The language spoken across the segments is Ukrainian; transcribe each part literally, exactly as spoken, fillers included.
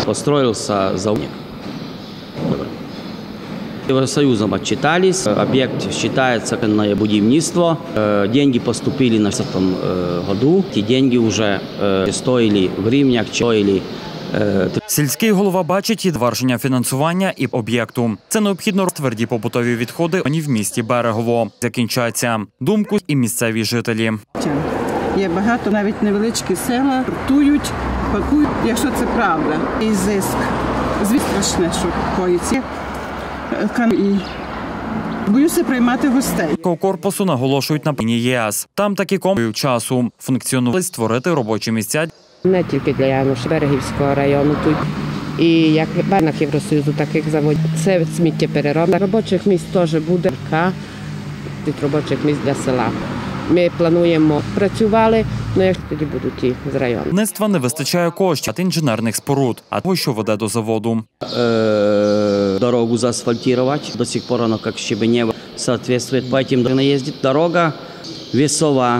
построился завод. Евросоюзом отчитались, объект считается на будівництво, деньги поступили на двадцатом году, ті деньги вже стоїли в гривнях, стоїли. Сільський голова бачить і підтвердження фінансування і об'єкту. Це необхідно тверді побутові відходи в місті Берегово. Закінчаться думку і місцеві жителі. Є багато, навіть невеличкі села, ртують, пакують, якщо це правда. І зиск. Звісно, страшне, що коїться. І боюся приймати гостей. Корпусу наголошують на пені ЄС. Там такі комплекси часу функціонували створити робочі місця. Не тільки для Яноша, Берегівського району тут. І як в банках Євросоюзу таких заводів. Це сміттєпереробна. Робочих місць теж буде. Від робочих місць для села. Ми плануємо працювали, але як тоді будуть ті з району. Будівництва не вистачає коштів та інженерних споруд, а того, що веде до заводу. Дорогу заасфальтувати. До сих пор воно як щебенєво відповідає. Потім їздить дорога весова,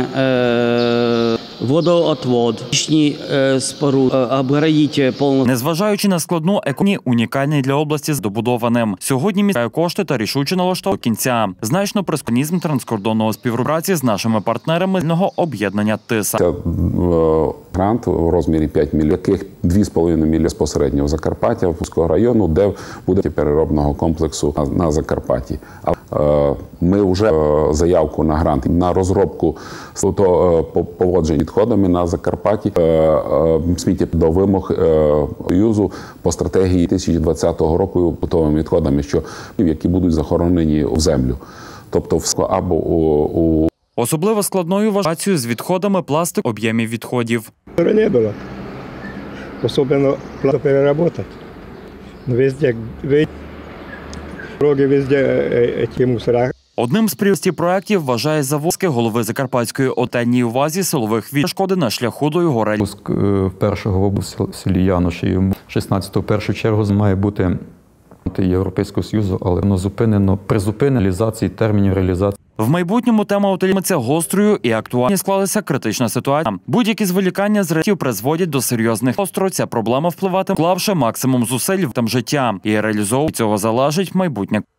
водоотвод, споруди, обгородити повністю. Незважаючи на складну економію, унікальний для області здобудованим. Сьогодні місцеві кошти та рішуче налаштовують до кінця. Значно прискоренізм транскордонного співпраці з нашими партнерами з об'єднання ТИСА. Це грант у розмірі п'ять мільйонів, яких дві з половиною мільйони безпосередньо в Закарпаття, Пуського району, де буде переробного комплексу на Закарпатті. Ми вже заявку на грант на розробку поводжень відходами на Закарпатті, сміття до вимог Союзу по стратегії дві тисячі двадцятого року побутовими відходами, що які будуть захоронені в землю. Тобто або у Особливо складною вважається з відходами пластику об'ємів відходів. Не було. Особливо пластиковпереробка. Везде, дороги, везде ці мусора. Одним з пріоритетів проєктів вважає заводське голови Закарпатської ОТЕ увазі силових відшкоди на шляху до його реалізації. Пуск першого в області в селі Яноші шістнадцятого в першу чергу має бути Європейського Союзу, але воно зупинено, призупинено реалізації термінів реалізації. В майбутньому тема утримується гострою і актуальною. Склалася критична ситуація. Будь-які зволікання з речів призводять до серйозних остро. Ця проблема впливатиме, вклавши максимум зусиль в там життя. І реалізовувати цього залежить майбутнє.